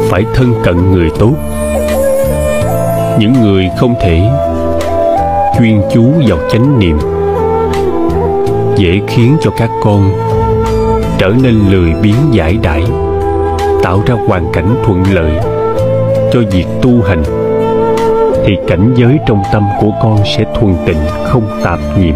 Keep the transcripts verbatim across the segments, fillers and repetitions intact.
phải thân cận người tốt, những người không thể chuyên chú vào chánh niệm, dễ khiến cho các con trở nên lười biếng dãi đãi, tạo ra hoàn cảnh thuận lợi cho việc tu hành, thì cảnh giới trong tâm của con sẽ thuần tịnh, không tạp nhiễm.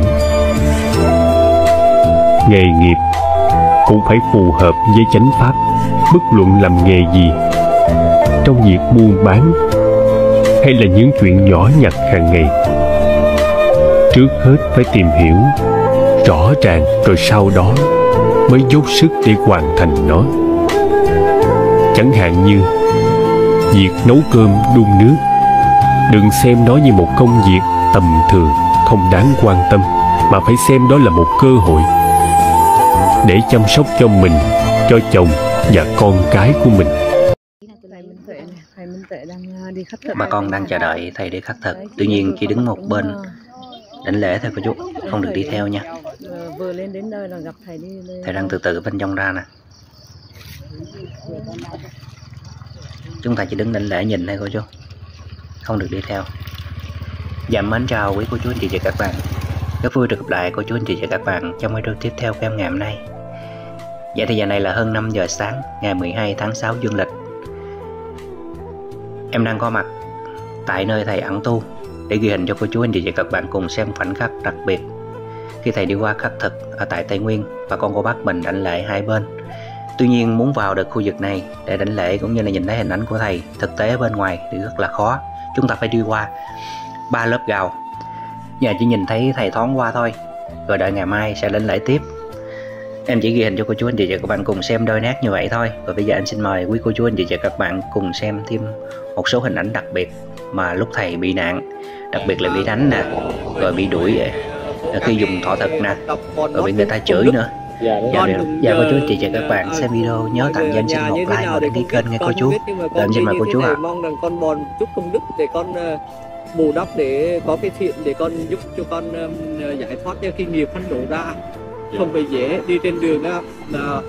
Nghề nghiệp cũng phải phù hợp với chánh pháp, bất luận làm nghề gì, trong việc buôn bán hay là những chuyện nhỏ nhặt hàng ngày. Trước hết phải tìm hiểu rõ ràng, rồi sau đó mới dốc sức để hoàn thành nó. Chẳng hạn như việc nấu cơm đun nước, đừng xem nó như một công việc tầm thường không đáng quan tâm, mà phải xem đó là một cơ hội để chăm sóc cho mình, cho chồng và con cái của mình. Bà con đang chờ đợi thầy để khắc thực, tuy nhiên chỉ đứng một bên đảnh lễ thôi cô chú, không được đi theo nha. Vừa lên đến nơi là gặp thầy đi lên. Thầy đang từ từ bên trong ra nè. Chúng ta chỉ đứng đảnh lễ nhìn thôi cô chú, không được đi theo. Dạ mến chào quý cô chú anh chị và các bạn. Rất vui được gặp lại cô chú anh chị và các bạn trong video tiếp theo của em ngày hôm nay. Dạ thì giờ này là hơn năm giờ sáng ngày mười hai tháng sáu dương lịch. Em đang có mặt tại nơi thầy ẩn tu để ghi hình cho cô chú anh chị và các bạn cùng xem khoảnh khắc đặc biệt khi thầy đi qua khắc thực ở tại Tây Nguyên và con cô bác mình đảnh lễ hai bên. Tuy nhiên muốn vào được khu vực này để đảnh lễ cũng như là nhìn thấy hình ảnh của thầy thực tế ở bên ngoài thì rất là khó. Chúng ta phải đi qua ba lớp gào. Giờ chỉ nhìn thấy thầy thoáng qua thôi, rồi đợi ngày mai sẽ đảnh lễ tiếp. Em chỉ ghi hình cho cô chú anh chị và các bạn cùng xem đôi nét như vậy thôi. Và bây giờ anh xin mời quý cô chú anh chị và các bạn cùng xem thêm một số hình ảnh đặc biệt mà lúc thầy bị nạn, đặc biệt là bị đánh nè, rồi bị đuổi khi dùng thọ thực nè, rồi bị người ta chửi nữa. Dạ, dạ, dạ cô chú anh chị và các bạn xem video nhớ tặng cho anh xin một like và đăng ký kênh nghe cô chú. Rồi em xin mời cô chú ạ. Mong rằng con bòn chút công đức để con bù đắp, để có cái thiện để con giúp cho con giải thoát cho cái nghiệp hắn đổ ra. Không phải dễ, đi trên đường đó là,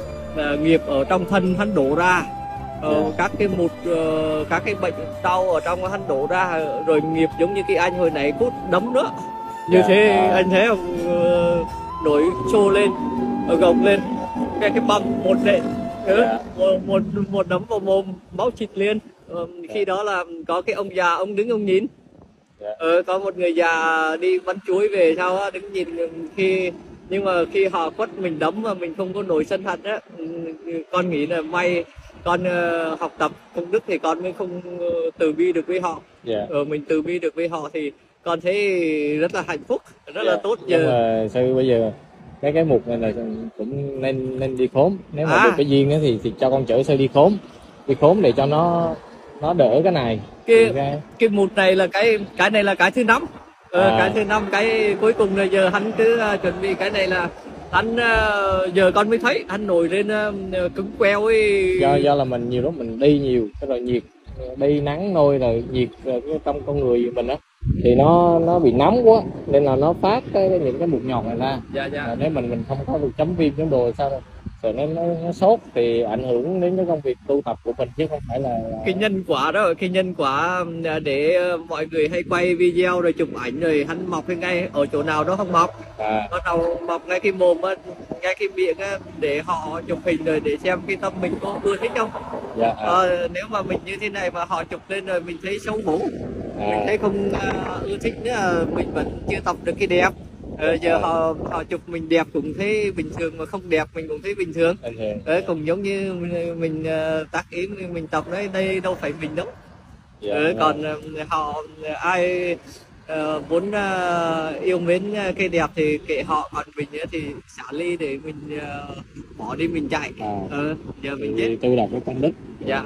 là nghiệp ở trong thân hắn đổ ra, ờ, các cái một uh, các cái bệnh đau ở trong hắn đổ ra, rồi nghiệp giống như cái anh hồi nãy cút đấm nữa như yeah. Thế anh thấy không, uh, nổi trô lên, uh, gồng lên cái cái bầm một đệ yeah. một, một một đấm vào mồm, máu chịt liền. Uh, khi đó là có cái ông già, ông đứng ông nhìn, yeah. uh, có một người già đi bắn chuối về sau đó, đứng nhìn. Khi nhưng mà khi họ quất mình đấm mà mình không có nổi sân hận á, con nghĩ là may con uh, học tập công đức thì con mới không uh, từ bi được với họ. Yeah. Ờ, mình từ bi được với họ thì con thấy rất là hạnh phúc, rất yeah. là tốt. Giờ nhưng mà sư bây giờ cái cái mục này là cũng nên nên đi khốm, nếu mà à. được cái duyên á thì thì cho con chở sư đi khốm, đi khốm để cho nó nó đỡ cái này. Cái cái, cái mục này là cái cái này là cái thứ năm. Ờ, à. Cái thứ năm, cái cuối cùng là giờ hắn cứ uh, chuẩn bị cái này là hắn uh, giờ con mới thấy hắn nổi lên uh, cứng queo ấy. Do do là mình nhiều lúc mình đi nhiều, cái rồi nhiệt đi nắng nôi rồi nhiệt rồi cái trong con người mình á thì nó nó bị nóng quá nên là nó phát cái, cái những cái mụn nhọt này ra. Dạ, dạ. Rồi nếu mình mình không có được chấm viêm chấm đồ sao đâu. Rồi nó, nó, nó sốt thì ảnh hưởng đến cái công việc tu tập của mình chứ không phải là, là... cái nhân quả đó, cái nhân quả để mọi người hay quay video rồi chụp ảnh rồi hắn mọc hay ngay ở chỗ nào đó không mọc, à. Bắt đầu mọc ngay cái mồm á, ngay cái miệng á, để họ chụp hình rồi để xem cái tâm mình có ưa thích không. Dạ, à. Ờ, nếu mà mình như thế này mà họ chụp lên rồi mình thấy xấu hổ, à. Mình thấy không uh, ưa thích nữa, mình vẫn chưa tập được cái đẹp. Ờ, giờ họ họ chụp mình đẹp cũng thấy bình thường, mà không đẹp mình cũng thấy bình thường. Đấy, cũng giống như mình, mình uh, tác ý mình tập đấy, đây đâu phải mình đâu. Yeah, đấy, còn uh, họ ai uh, muốn uh, yêu mến cái đẹp thì kệ họ, còn mình thì xả ly để mình uh, bỏ đi mình chạy. À. Ờ, giờ mình chết. Tôi đọc cái công đức. Dạ.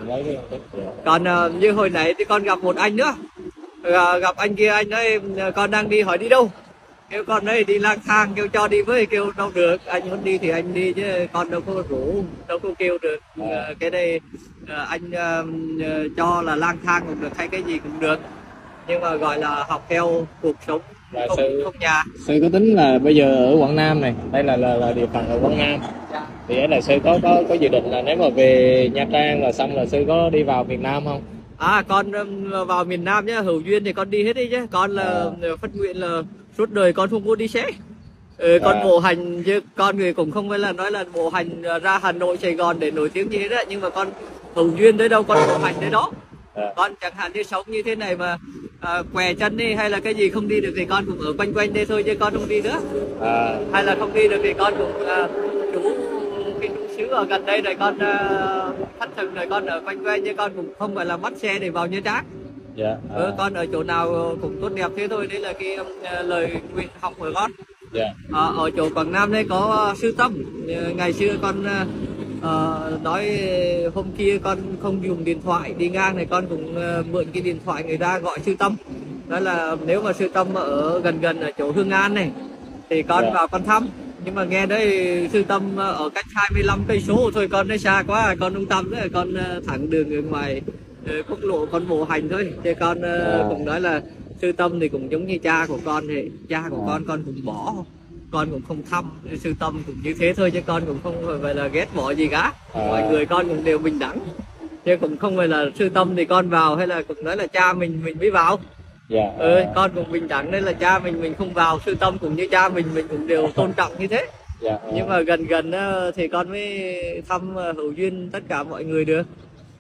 Còn uh, như hồi nãy thì con gặp một anh nữa, uh, gặp anh kia, anh ấy con đang đi hỏi đi đâu. Kêu con đấy đi lang thang, kêu cho đi với, kêu đâu được, anh muốn đi thì anh đi chứ con đâu có rủ, đâu có kêu được. À. Cái đây anh uh, cho là lang thang cũng được hay cái gì cũng được, nhưng mà gọi là học theo cuộc sống không, sư, không nhà. Sư có tính là bây giờ ở Quảng Nam này, đây là là, là địa phận ở Quảng Nam, Thì ấy là sư có có có dự định là nếu mà về Nha Trang là xong là sư có đi vào miền Nam không? À con um, vào miền Nam nhá, hữu duyên thì con đi hết đi chứ. Con là À. phát nguyện là suốt đời con không có đi xe. Ừ, con À. bộ hành chứ con người cũng không phải là nói là bộ hành ra Hà Nội, Sài Gòn để nổi tiếng gì hết á, nhưng mà con hữu duyên tới đâu con bộ hành tới đó. À. Con chẳng hạn như sống như thế này mà à, què chân đi hay là cái gì không đi được thì con cũng ở quanh quanh đây thôi chứ con không đi nữa. À. Hay là không đi được thì con cũng à, chủ cái trung xứ ở gần đây rồi con à, thất thực rồi con ở quanh quanh chứ con cũng không phải là bắt xe để vào Nha Trang. Dạ. À. Ừ, con ở chỗ nào cũng tốt đẹp thế thôi, đấy là cái um, lời nguyện học của con. Dạ. À, ở chỗ Quảng Nam đây có uh, sư Tâm. Uh, ngày xưa con uh, uh, nói hôm kia con không dùng điện thoại đi ngang này, con cũng uh, mượn cái điện thoại người ta gọi sư Tâm. Đó là nếu mà sư Tâm ở gần gần ở chỗ Hương An này thì con Dạ. vào con thăm. Nhưng mà nghe đấy sư Tâm uh, ở cách hai mươi lăm cây số thôi, con đấy xa quá, con không tâm nữa, con uh, thẳng đường ở ngoài uh, quốc lộ con bộ hành thôi. Thì con uh, Dạ. cũng nói là sư Tâm thì cũng giống như cha của con thì cha của À. con con cũng bỏ, con cũng không thăm. Sư Tâm cũng như thế thôi chứ con cũng không phải là ghét bỏ gì cả. À. Mọi người con cũng đều bình đẳng chứ cũng không phải là sư Tâm thì con vào hay là cũng nói là cha mình mình mới vào. Dạ. Ừ, À. con cũng bình đẳng nên là cha mình mình không vào, sư Tâm cũng như cha mình mình cũng đều tôn trọng như thế. Dạ. À. Nhưng mà gần gần á, thì con mới thăm ờ, hữu duyên tất cả mọi người được.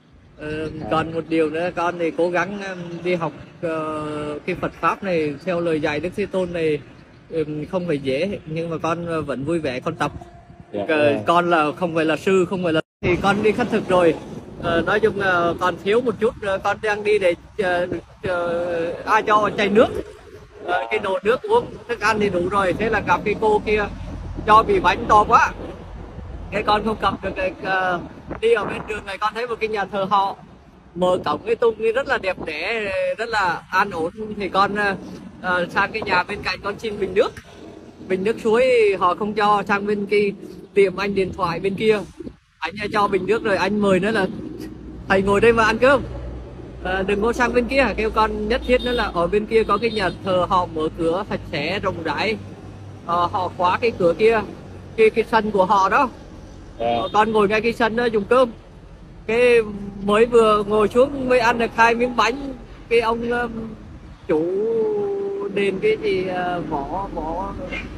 Ờ, còn một điều nữa con thì cố gắng em, đi học ờ, cái Phật pháp này theo lời dạy Đức Thế Tôn này, ừm, không phải dễ nhưng mà con ờ, vẫn vui vẻ con tập. Dạ. Ờ, À. con là không phải là sư, không phải là thì con đi khất thực rồi. Ờ, nói chung là còn thiếu một chút, ờ, con đang đi để chờ, chờ ai cho chai nước. Ờ, cái đồ nước uống thức ăn thì đủ rồi, thế là gặp cái cô kia cho bị bánh to quá, cái con không cầm được. Cái, uh, đi ở bên đường này con thấy một cái nhà thờ họ mở cổng cái tung rất là đẹp đẽ, rất là an ổn, thì con uh, uh, sang cái nhà bên cạnh con xin bình nước bình nước suối họ không cho, sang bên cái tiệm anh điện thoại bên kia anh cho bình nước rồi anh mời nữa là thầy ngồi đây mà ăn cơm, à, đừng có sang bên kia. Kêu con nhất thiết nữa là ở bên kia có cái nhà thờ họ mở cửa sạch sẽ rộng rãi, à, họ khóa cái cửa kia, cái cái sân của họ đó. Dạ. Con ngồi ngay cái sân đó dùng cơm, cái mới vừa ngồi xuống mới ăn được hai miếng bánh, cái ông um, chủ đền cái gì uh, vỏ vỏ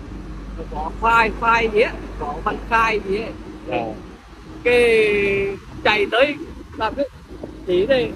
vỏ khoai khoai gì á, vỏ văn khai gì ấy, Dạ. cái chạy tới làm cái chỉ này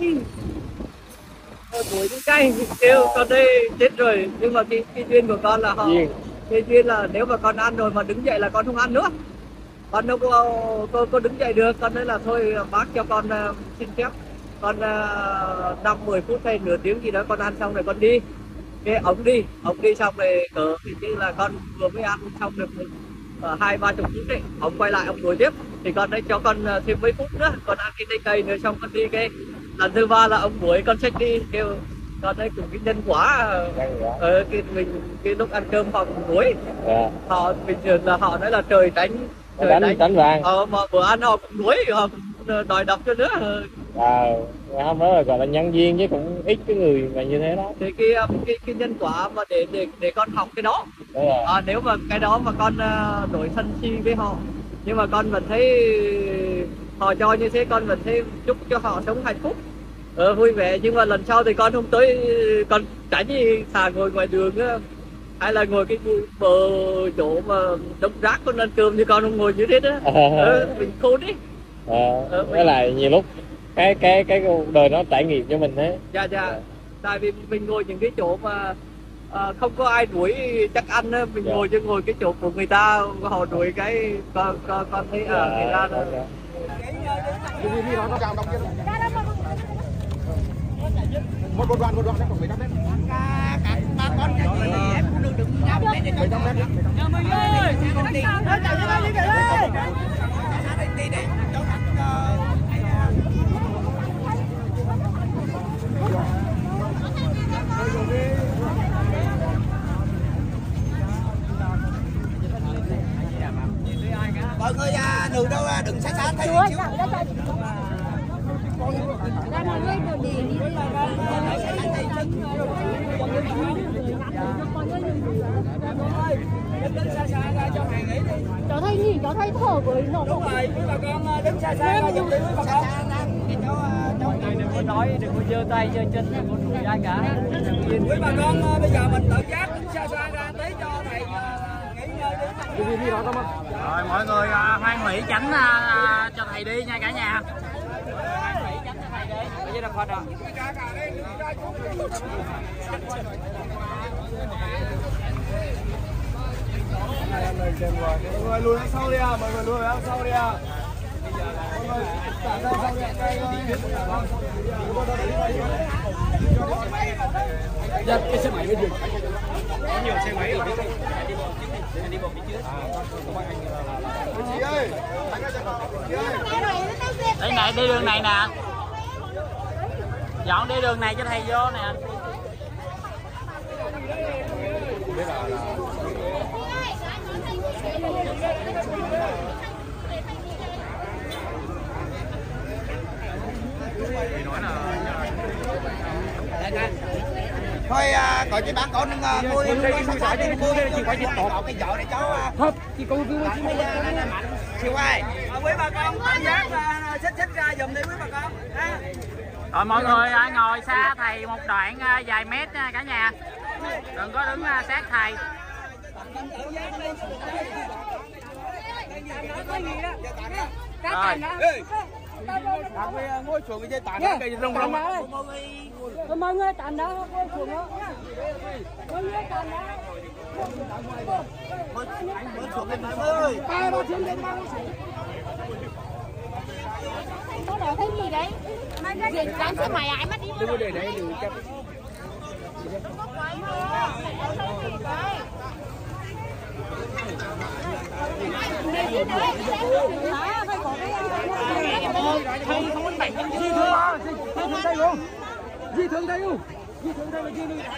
mũi cái cay kêu con đây chết rồi. Nhưng mà cái, cái duyên của con là họ Duyên. cái duyên là nếu mà con ăn rồi mà đứng dậy là con không ăn nữa, con đâu có có, có đứng dậy được. Con nói là thôi bác cho con uh, xin phép con uh, năm mười phút hay nửa tiếng gì đó con ăn xong rồi con đi. Cái ông đi ông đi xong rồi cỡ thì như là con vừa mới ăn xong được uh, hai ba chục phút đấy, ông quay lại ông đuổi tiếp thì con đấy cho con uh, thêm mấy phút nữa con ăn cái cây cây nữa xong con đi. Cái lần thứ ba là ông đuổi con xách đi, kêu con đấy cũng cái nhân quả. Ờ, cái mình cái lúc ăn cơm họ cũng đuổi. Dạ. Họ bình thường là họ nói là trời đánh trời Đánh đánh, đánh vàng. ờ, mà bữa ăn họ cũng đuổi, họ cũng đòi đập cho nữa. À, không đó là gọi là nhân viên chứ cũng ít cái người mà như thế đó. Thì cái cái cái nhân quả mà để để để con học cái đó. Đúng rồi. À, nếu mà cái đó mà con uh, đổi thân si với họ, nhưng mà con vẫn thấy họ cho như thế, con vẫn thấy chúc cho họ sống hạnh phúc, ờ, vui vẻ. Nhưng mà lần sau thì con không tới, con tránh gì thà ngồi ngoài đường á, hay là ngồi cái bờ chỗ mà đống rác con ăn cơm thì con không ngồi như thế đó. Ờ, mình khôn đi. Ờ, Ờ, với lại nhiều lúc cái cái cái cuộc đời nó trải nghiệm cho mình thế. Dạ dạ. Tại vì mình ngồi những cái chỗ mà à, không có ai đuổi chắc ăn á, mình Dạ. ngồi chứ ngồi cái chỗ của người ta họ đuổi cái con con con thấy à, Dạ, người ta dạ, dạ. một một đoạn một đoạn khoảng mười lăm mét. Các bà con cái gì em cũng đừng đừng nhắm để để mười lăm mét. Nhà mình ơi, con đi. Nó chạy ra đi chạy lên. Đi để cho các mọi người à, đừng đâu đừng xa xa thấy chứ. Cháu thấy nhỉ, cháu nó thay thở với nó. Đúng rồi, quý bà con đứng xa xa rồi dùng đi quý bà con. Đừng có nói, đừng có giơ tay giơ chân, đừng có đùi ai cả. Quý bà con bây giờ mình tự giác đứng xa xa ra tí cho thầy nghỉ ngơi đi. Rồi mọi người hoan hỷ tránh à, cho thầy đi nha cả nhà. Hoan hỷ tránh cho thầy đi. Bây giờ là Phật rồi. Mọi người lùi ra sau đi à, mọi người lùi ra sau đi à. Giật cái xe máy bên đường. Có nhiều xe máy ở bên đây. Đi bộ đi trước. Chị ơi, Đây này, đi đường này nè. Dọn đi đường này cho thầy vô nè. thôi à, gọi chị bán con đừng mua đi mua sao đi mua đi chị phải đi tọt cái vợ này cháu không chị con cứ mua mạnh siêu ai quý bà con cảm giác là xích xích ra giùm đi quý bà con. Rồi mọi người ngồi xa thầy một đoạn vài mét nha cả nhà. Đừng có đứng sát thầy. Rồi. Ngồi xuống cái dây tàn đó cây rong rong. Mọi người tàn đó ngồi xuống đó. Mọi người tàn đó. Ngồi xuống lên ơi. Ba ba trên lên ba xuống. Nó đòi thấy gì đấy? Gì đánh xe mày ai mất đi. Đưa để đây đưa cho. Thầy không có bệnh gì thương. Di thương đây luôn. Di thương đây luôn. Di thương đây là di đi.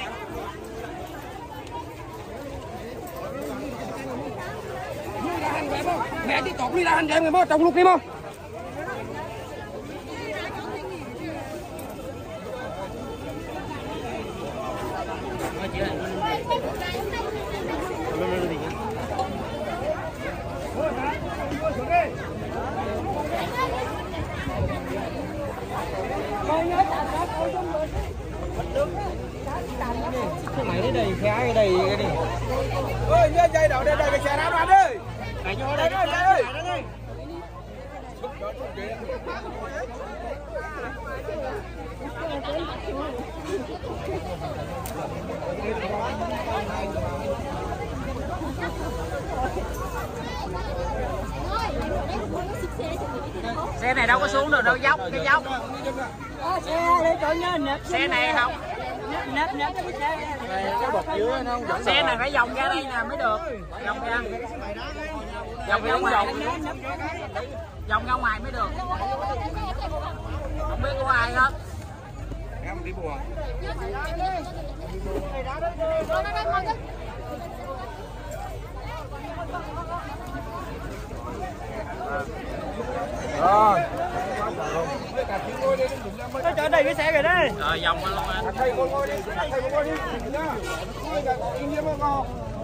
Mẹ đi tọt đi ra hành em người mơ trong lúc đi mơ. Cái máy đấy đầy khé đầy cái này. Ơi nhớ dây đậu đây đây cái xe đá ra đi. Phải vô đây đây đây. Xe này đâu có xuống được đâu, dốc cái dốc. Xe để cho nhớ nếp. Xe này không. Nếp nếp cái xe. Cái bọc dưới nó không dẫn. Xe này phải vòng ra đây nè mới được. Vòng ra. Vòng ra ngoài. Vòng ra ngoài mới được. Không biết của ai hết. Em đi bùa. Rồi. Nó chở đầy cái xe rồi đấy. Rồi vòng qua luôn anh. Thầy con ngồi đi, thầy con ngồi đi. Nhá. Ngồi cả im im ngon.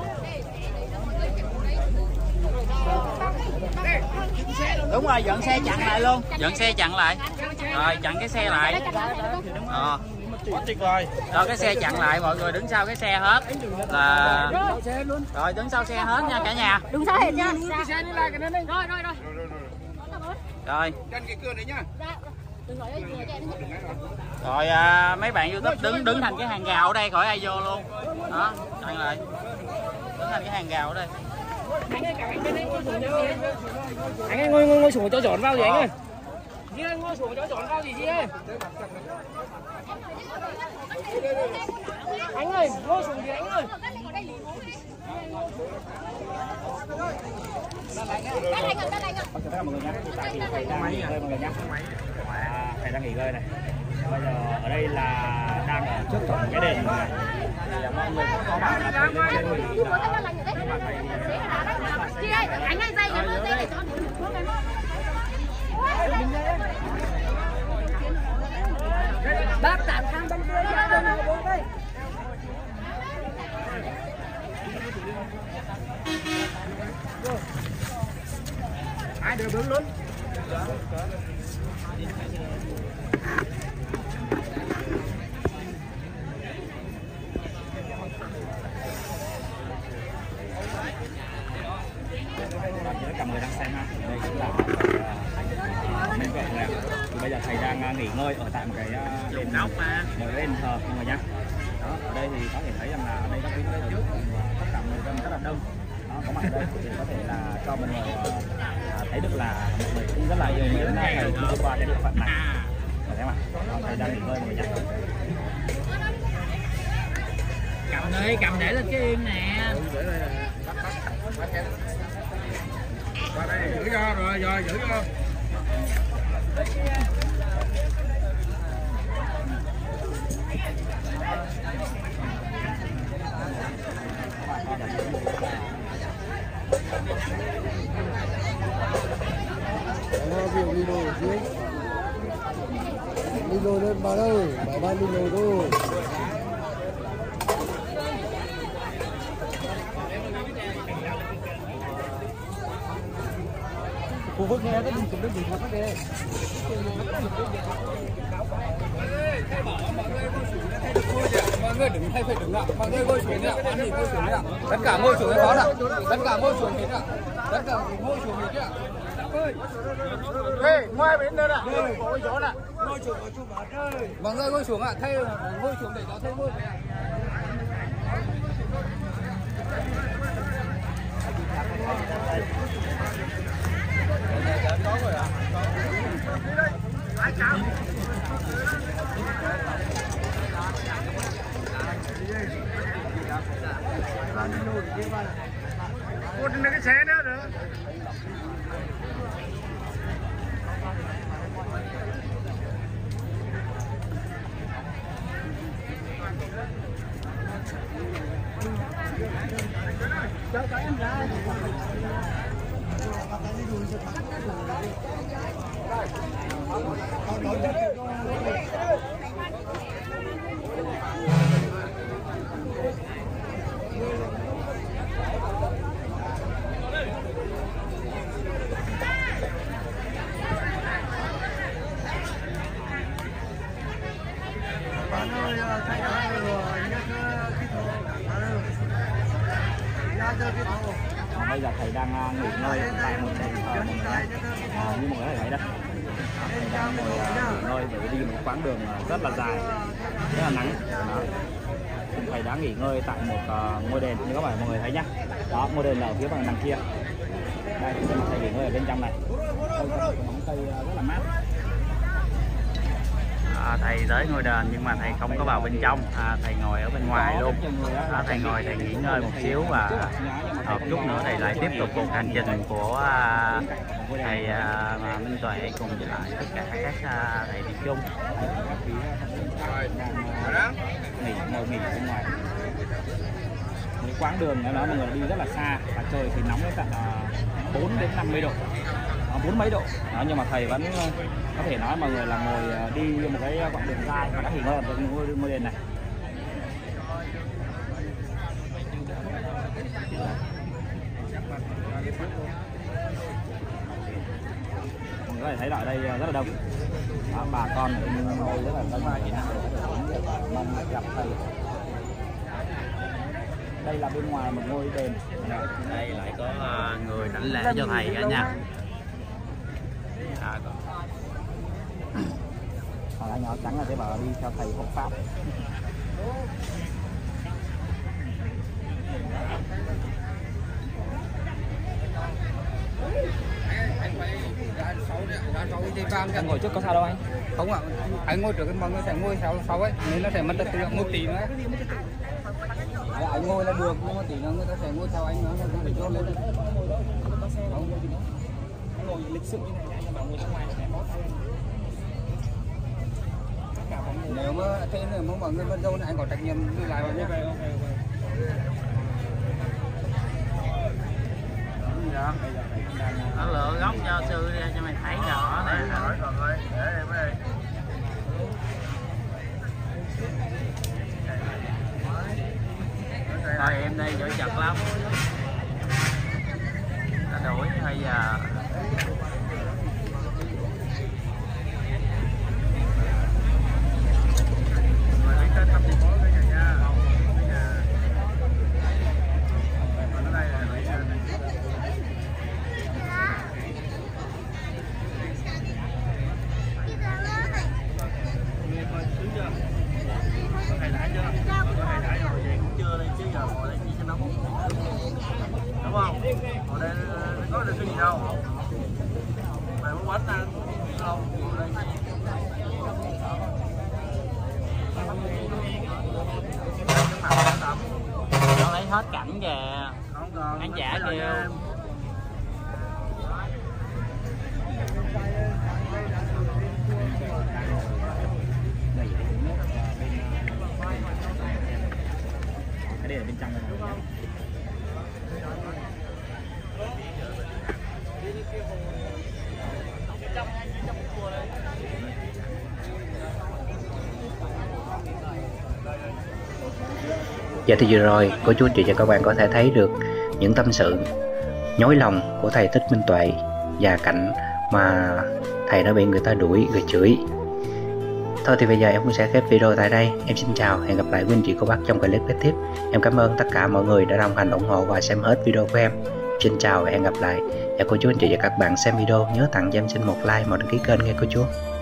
Đúng rồi, dẫn xe chặn lại luôn. Dẫn xe chặn lại. Rồi chặn cái xe lại. Ờ. Tuyệt vời. Rồi cái xe chặn lại, mọi người đứng sau cái xe hết. Là rồi đứng sau xe hết nha cả nhà. Đứng sau hết nha. Rồi rồi rồi. Rồi. Trên cái cửa này nhá. Rồi à, mấy bạn YouTube đứng đứng thành cái hàng rào ở đây khỏi ai vô luôn. Đó, chặn lại. Đứng thành cái hàng rào ở đây. Anh ơi ngồi ngồi ngồi xuống cho trốn vào gì anh ơi. Chị ơi ngồi xuống cho trốn vào gì chị ơi. Anh ơi ngồi xuống gì anh ơi. Thầy đang nghỉ ngơi này. Bây giờ ở đây là đang ở trước cổng cái đền này. Mọi người có bảo là thầy lên trên nghỉ Chị ơi, anh ơi dây em ơi, dây để cho. Bác tạm sang bên kia ra bên này bốn đây. bướng lớn. Cả người đang xem ha, đây cũng là bên cạnh này. Thì bây giờ thầy đang nghỉ ngơi ở tại một cái đền nóc một cái đền thờ mọi người nhá. Đó, ở đây thì có thể thấy rằng là ở đây các quý thờ trước tất cả người dân rất là đông. Đó, có mặt ở đây thì có thể là cho mọi người thấy được là mọi người cũng rất là yêu mến thầy khi đi qua cái địa phận này. Thấy không ạ? Thầy đang nghỉ ngơi mọi người nhá. Cầm đi, cầm để lên cái im nè. Qua đây giữ cho rồi, rồi giữ cho. Đi đồ xuống. Đi đồ lên bà ơi, bà ba đi đồ thôi. Khu vực nghe cái đường cũng được một cái đây. Mọi người đừng hay phải đứng ạ, mọi người ngồi xuống ạ, anh nhìn ngồi xuống ạ, tất cả ngồi xuống cái đó ạ, tất cả ngồi xuống hết ạ, tất cả ngồi xuống hết ạ. Ê, ngoài bên đây ạ, có cái gió ạ, ngồi xuống có chút bát ơi. Mọi người ngồi xuống ạ, thay ngồi xuống để nó thay ngồi về ạ. Có rồi ạ. Ai chào. Một cái xe nữa nữa. Cho các em ra. Bạn ơi, thầy đã rồi, nhắc cái thổ. Bây giờ thầy đang nghỉ ngơi tại một đền thờ mọi người à, như mọi người thấy đây, thầy đang ngồi nghỉ ngơi để đi một quãng đường rất là dài, rất là nắng. Đó. Thầy đã nghỉ ngơi tại một uh, ngôi đền như các bạn mọi người thấy nhá. Đó, ngôi đền là ở phía bằng đằng kia. Đây, thầy nghỉ ngơi ở bên trong này. Cây rất là mát. À, thầy tới ngôi đền nhưng mà thầy không có vào bên trong, à, thầy ngồi ở bên ngoài luôn. À, thầy ngồi thầy nghỉ ngơi một xíu và một chút nữa thầy lại tiếp tục cuộc hành trình của à, thầy à, Minh Tuệ cùng với lại tất cả các à, thầy đi chung. Nghỉ ngồi nghỉ bên ngoài. Cái quãng đường đó mọi người đi rất là xa và trời thì nóng đến tận bốn đến năm mươi độ. Bốn mấy độ đó, nhưng mà thầy vẫn có thể nói mọi người là ngồi đi một cái quãng đường dài và đã nghỉ ngơi ở ngôi ngôi đền này. Mọi người có thể thấy ở đây rất là đông. Đó, bà con ở đây rất là đông, mong gặp thầy. Đây là bên ngoài một ngôi đền. Đây lại có người đảnh lễ cho thầy cả nha. À, còn lại nhỏ trắng là thế bảo đi theo thầy Phật pháp. Anh ngồi trước có sao đâu anh? Không ạ, anh ngồi trước mọi người sẽ ngồi sau sau ấy, nên nó sẽ mất trật tự một tí nữa. Dạ, anh ngồi là được, nhưng mà tí nữa người ta sẽ ngồi sau anh nữa, người ta phải chốt lên. Ngồi lịch sự như này nhưng mà ngồi trong ngoài này nếu mà thế nữa mà mọi người vẫn dâu này anh có trách nhiệm đi lại vào nhé. Ok ok ok. Nó lựa góc cho sư đi cho mày thấy rõ nè. Rồi rồi, để em đây. Thôi em đây chỗ chật lắm. Nó đuổi bây giờ hết cảnh kìa. Khán giả kêu. Đây là bên trong này. Dạ thì vừa rồi cô chú anh chị và các bạn có thể thấy được những tâm sự nhói lòng của thầy Thích Minh Tuệ và cảnh mà thầy đã bị người ta đuổi rồi chửi. Thôi thì bây giờ em cũng sẽ khép video tại đây. Em xin chào, hẹn gặp lại quý anh chị cô bác trong clip kế tiếp. Em cảm ơn tất cả mọi người đã đồng hành ủng hộ và xem hết video của em. Xin chào và hẹn gặp lại. Và cô chú anh chị và các bạn xem video nhớ tặng cho em xin một like, một đăng ký kênh nghe cô chú.